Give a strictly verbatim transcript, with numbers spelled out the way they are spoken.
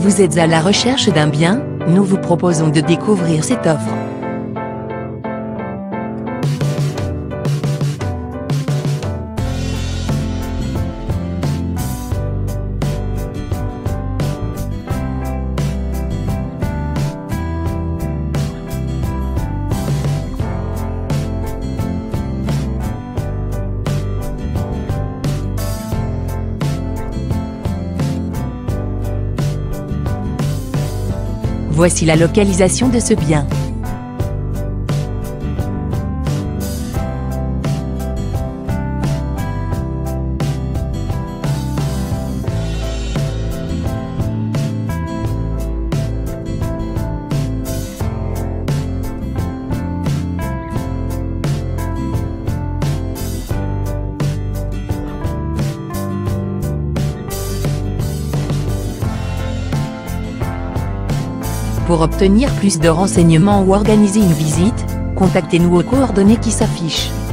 Vous êtes à la recherche d'un bien? Nous vous proposons de découvrir cette offre. Voici la localisation de ce bien. Pour obtenir plus de renseignements ou organiser une visite, contactez-nous aux coordonnées qui s'affichent.